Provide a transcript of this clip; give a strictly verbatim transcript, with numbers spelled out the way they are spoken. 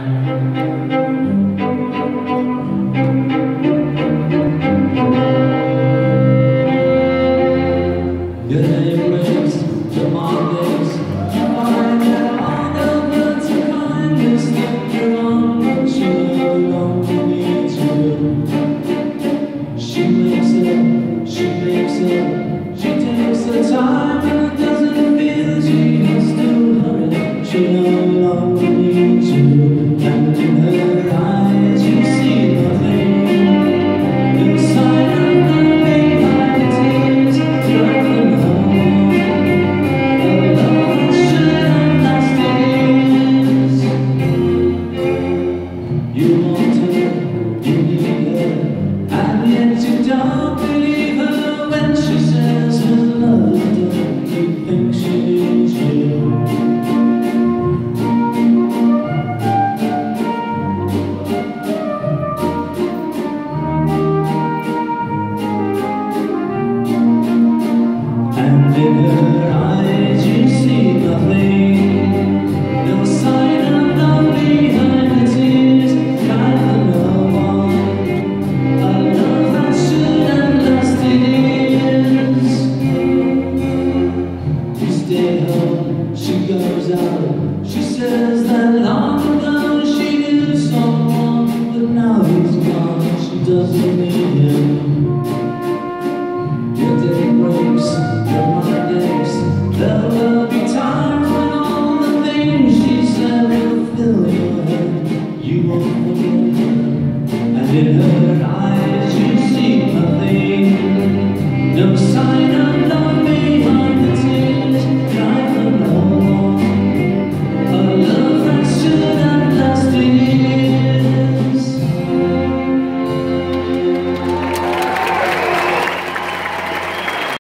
Your name rings, your mind aches. Find out all the words of kindness that you're on, but you no longer need to. She wakes up, she makes up, she takes the time and it doesn't feel she has to hurry. She no longer needs you, and in her eyes you see nothing. Inside of her behind the tears, driving home a love that should have lasted. You want her, you need her, and yet you don't believe her when she says her love is done. You think she needs you. And in her eyes you see nothing, no sign of love behind the tears, kind of no one, a love that should have lasted years. You stay home, she goes out, she says that long ago she knew someone, but now he's gone, she doesn't need